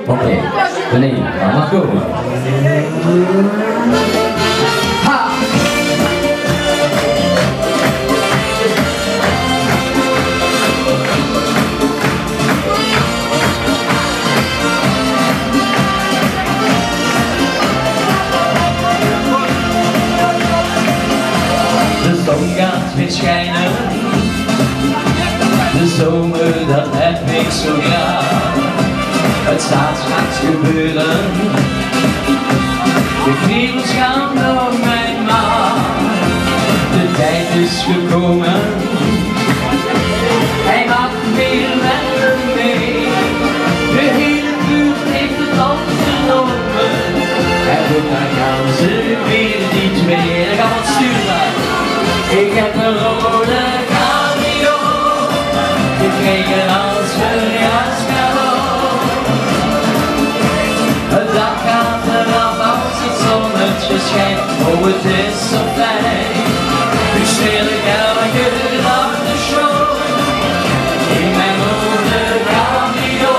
Oké, beneden, maar mag komen. Ha! De zon gaat weer schijnen, de zomer dat heb ik zo graag. Het staat straks gebeuren, de kriebels gaan door mijn maag. De tijd is gekomen, hij mag weer met me mee. De hele buurt heeft het opgenomen, en goed, dan gaan ze weer die twee. Dan gaan we het sturen. Ik heb een rode cabrio gekregen als verjaarscadeau. Het dak gaat eraf als het zonnetje schijnt. Oh, het is zo fijn. Nu speel ik elke dag de show in mijn rode cabrio.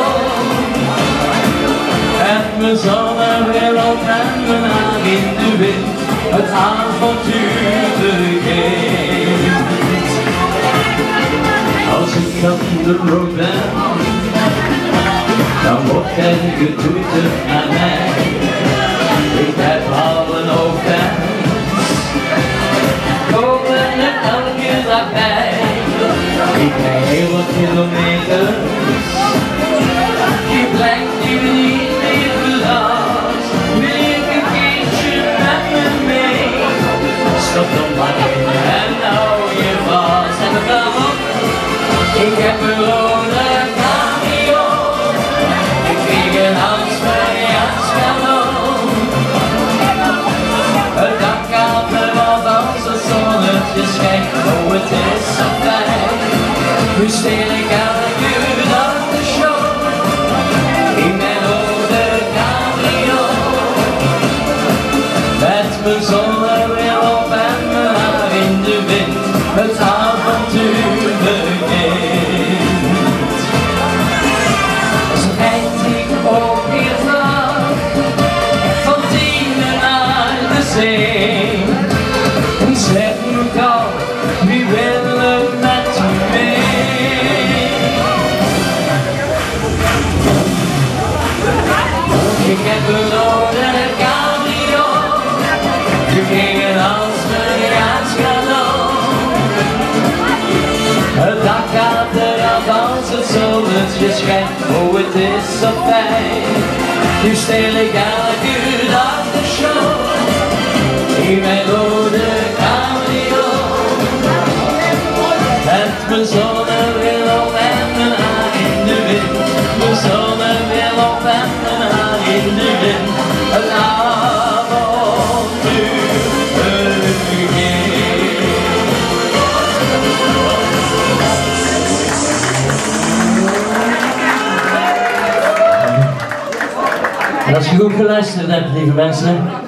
En mijn zonnebril op en mijn haar in de wind. Het avontuur begint. Als ik op de road ben, dan wordt er getoeterd naar mij. Ik heb al een hoofdwens, komen er elke dag bij. Ik krijg heel wat kilometers, die blijft nu niet meer verrast. Wil ik een keertje met me mee? Stop dan maar in en hou je vast. En dan gaan op. Ik heb een rode cabrio, ik kreeg een als verjaarscadeau. Het dak gaat eraf als het zonnetje schijnt. Oh, het is zo fijn. Nu speel ik elke dag de show in mijn rode cabrio. Met mijn zonnebril op en mijn haar in de wind. Het avontuur begint. Zo rijd ik ook weer vanaf, van Tienen naar de zee. En zeg me gauw, wie wil er met me mee? Ik heb een rode cabrio, gekregen als verjaarscadeau. Het dak gaat eraf als het zonnetje schijnt. Oh, het is zo fijn. Nu speel ik elke dag de show in mijn rode cabrio. Met mijn zonnebril op en mijn haar in de wind. Mijn zonnebril op en mijn haar in de wind. Het avontuur begint. En als je goed geluisterd hebt, lieve mensen,